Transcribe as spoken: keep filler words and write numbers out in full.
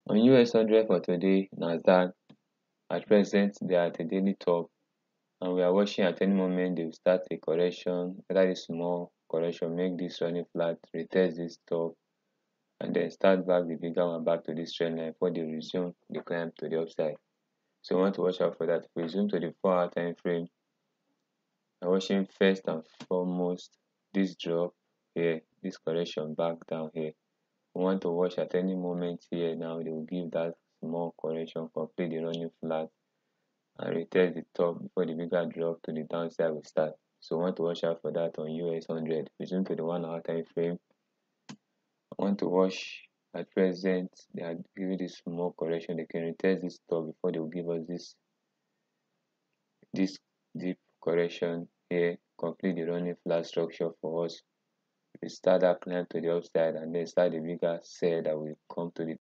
On U S one hundred for today, Nasdaq at present they are at a daily top, and we are watching at any moment they will start a correction, whether a small correction, make this running flat, retest this top, and then start back the bigger one back to this trend line before they resume the climb to the upside. So we want to watch out for that. If we zoom to the four hour time frame, we're watching first and foremost this drop here, this correction back down here. We want to watch at any moment here now they will give that small correction, complete the running flat, and retest the top before the bigger drop to the downside will start. So we want to watch out for that on U S one hundred. Resume to the one hour time frame. I want to watch at present they are giving this small correction. They can retest this top before they will give us this this deep correction here, complete the running flat structure for us. We start that climb to the upside and then start the bigger sell that will come to the